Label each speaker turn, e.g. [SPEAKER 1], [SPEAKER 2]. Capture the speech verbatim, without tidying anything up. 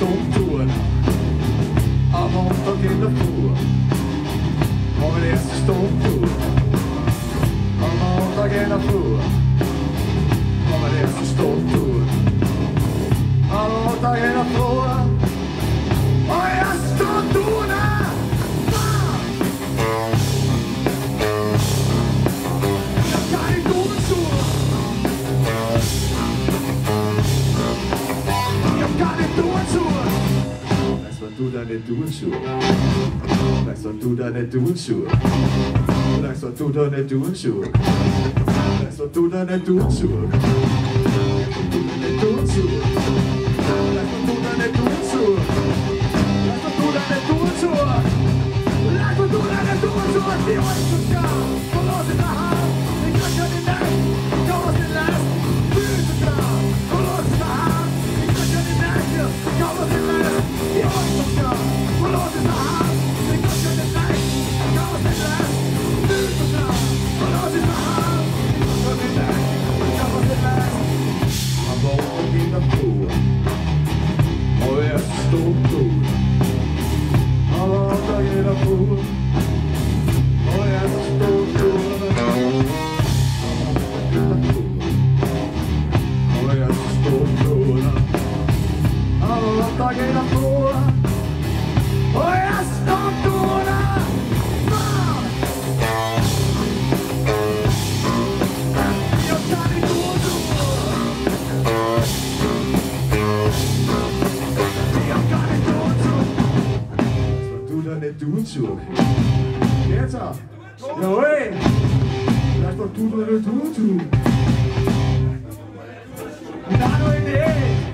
[SPEAKER 1] stormturen og monster genderfur. Og med næste stormtur og monster genderfur. Og med næste stormtur og monster genderfur. Og jeg stormturene. Du der net du en sur. Lad så du der net du en sur. Lad så du der net du en sur. Lad så du der net du en sur. Du en sur. Lad så du der net du en sur. Lad så du der net du en sur. Lad så du der net du en sur. Det var ikke så skarpt. Forlås i dig har. Det gør jeg din nat. Gør os din last. Byen så klar. Forlås i dig har. Det gør jeg din nat. Gør os din last. Det var ikke så skarpt. Forlås i dig har. Det gør jeg din nat. Gør os din last. Byen så klar. Forlås i dig har. Det gør jeg din nat. Gør os din last. Og hvor er din der på? Og jeg er stor på. Og hvor der gælder på. Og jeg er stor på. Og jeg er stor på. Og hvor der gælder på. Og jeg er stor på. Du en tur. Ja, så. Jo, hey. Lad os få du en tur. Der er noget i det.